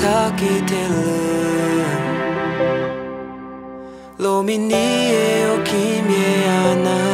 かけてる。路面に絵を決め穴